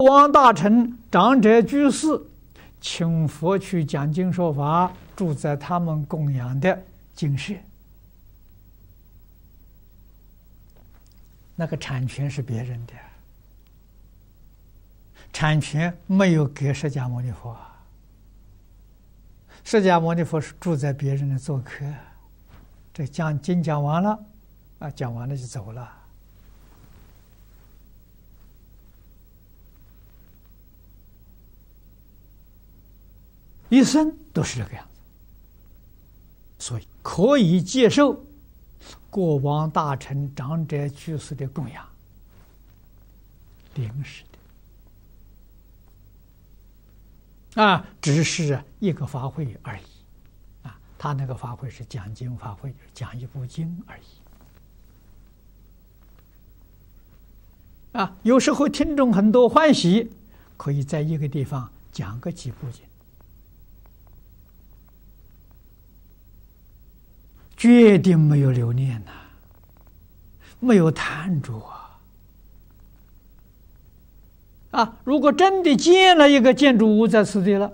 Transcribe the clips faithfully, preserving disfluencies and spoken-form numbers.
王大臣、长者居士，请佛去讲经说法，住在他们供养的精舍，那个产权是别人的，产权没有给释迦牟尼佛，释迦牟尼佛是住在别人的做客，这讲经讲完了，啊，讲完了就走了。一生都是这个样子，所以可以接受国王、大臣、长者、居士的供养，临时的啊，只是一个法会而已啊。他那个法会是讲经法会，讲一部经而已啊。有时候听众很多欢喜，可以在一个地方讲个几部经。决定没有留念呐、啊，没有贪着啊！啊，如果真的建了一个建筑物在此地了，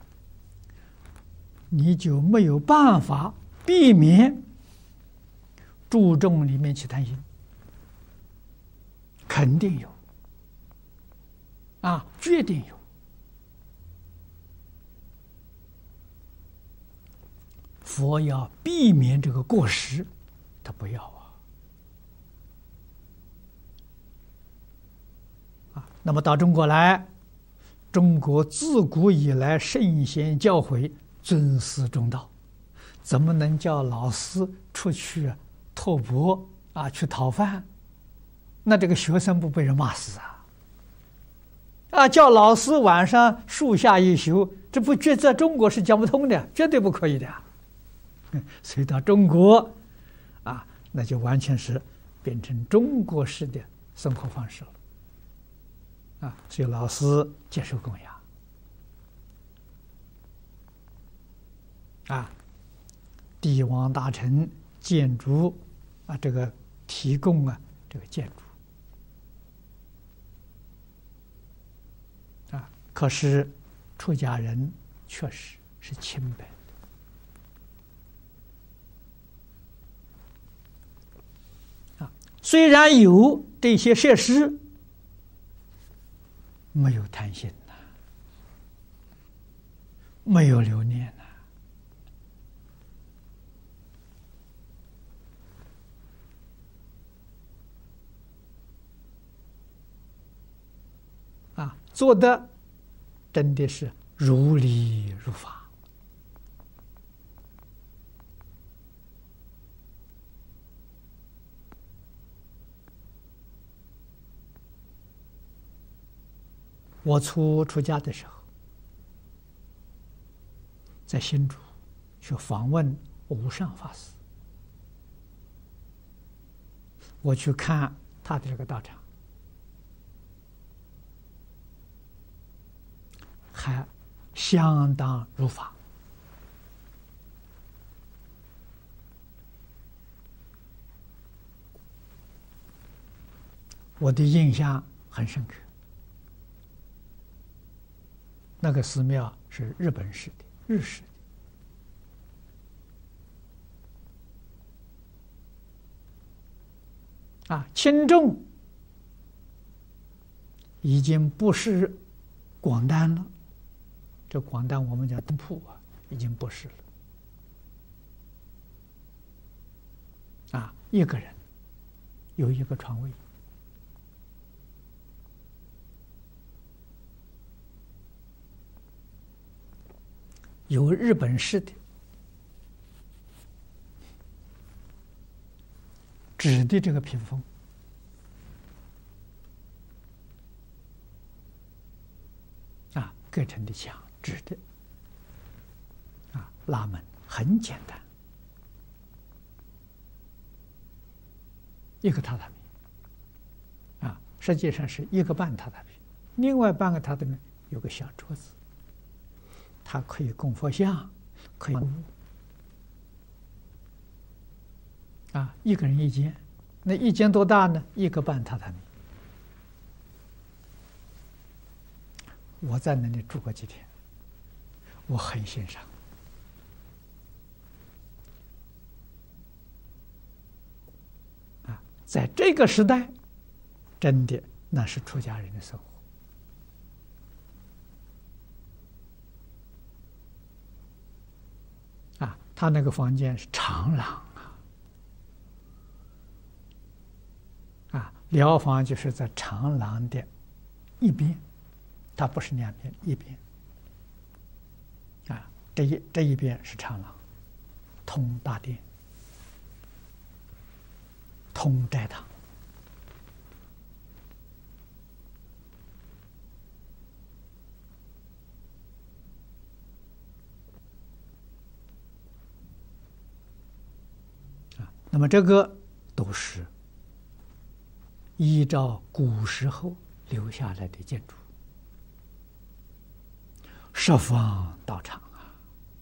你就没有办法避免注重里面去贪心，肯定有啊，决定有。佛要避免这个过失，他不要啊！啊，那么到中国来，中国自古以来圣贤教诲尊师重道，怎么能叫老师出去托钵啊，去讨饭？那这个学生不被人骂死啊？啊，叫老师晚上树下一宿，这不觉在中国是讲不通的，绝对不可以的。所以到中国，啊，那就完全是变成中国式的生活方式了，啊，所以老师接受供养，啊，帝王大臣建筑，啊，这个提供啊，这个建筑，啊，可是出家人确实是清白。虽然有这些设施，没有贪心呐、啊，没有留念呐、啊，啊，做的真的是如理如法。我初出家的时候，在新竹去访问无上法师，我去看他的这个道场，还相当如法。我的印象很深刻。那个寺庙是日本式的，日式的啊，轻重已经不是广丹了，这广丹我们叫灯铺啊，已经不是了啊，一个人有一个床位。有日本式的纸的这个屏风，啊，隔成的墙，纸的，啊，拉门很简单，一个榻榻米，啊，实际上是一个半榻榻米，另外半个榻榻米有个小桌子。它可以供佛像，可以啊，一个人一间，那一间多大呢？一个半榻榻米我在那里住过几天，我很欣赏。啊，在这个时代，真的那是出家人的生活。啊，他那个房间是长廊啊，啊，疗房就是在长廊的一边，它不是两边，一边。啊，这一这一边是长廊，通大殿，通斋堂。那么这个都是依照古时候留下来的建筑，十方道场啊，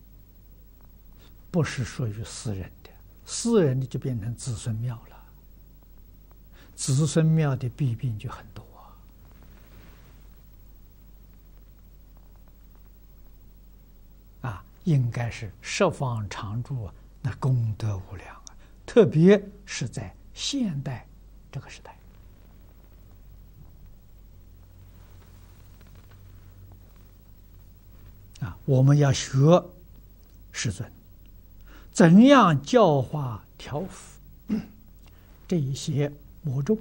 不是属于私人的，私人的就变成子孙庙了，子孙庙的弊病就很多啊，啊，应该是十方常住啊，那功德无量。特别是在现代这个时代，啊，我们要学师尊怎样教化调伏这一些魔众。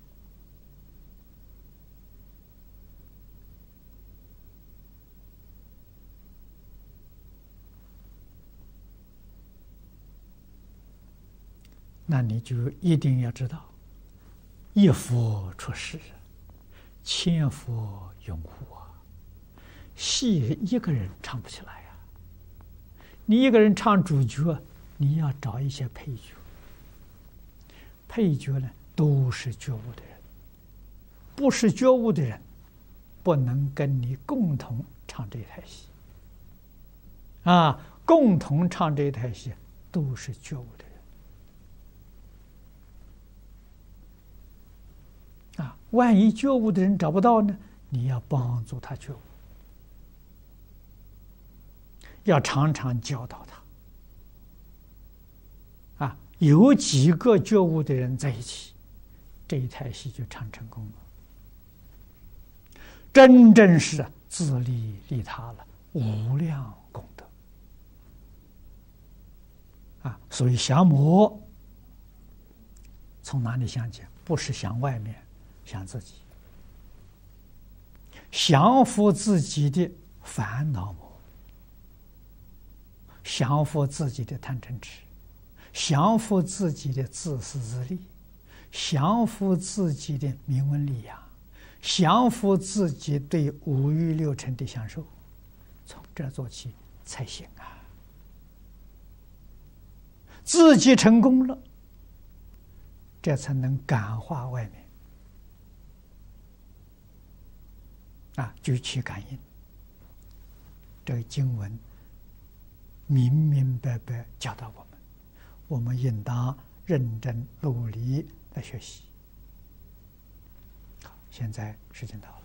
那你就一定要知道，一佛出世，千佛拥护啊！戏一个人唱不起来呀、啊，你一个人唱主角，你要找一些配角。配角呢，都是觉悟的人，不是觉悟的人，不能跟你共同唱这台戏。啊，共同唱这台戏，都是觉悟的人。啊，万一觉悟的人找不到呢？你要帮助他觉悟，要常常教导他。啊，有几个觉悟的人在一起，这一台戏就唱成功了，真正是自利利他了，无量功德。啊，所以降魔从哪里想起？不是想外面。想自己，降服自己的烦恼魔，降服自己的贪嗔痴，降服自己的自私自利，降服自己的名闻利养，降服自己对五欲六尘的享受，从这做起才行啊！自己成功了，这才能感化外面。啊，举起感应，这个经文明明白白教导我们，我们应当认真努力来学习。好，现在时间到了。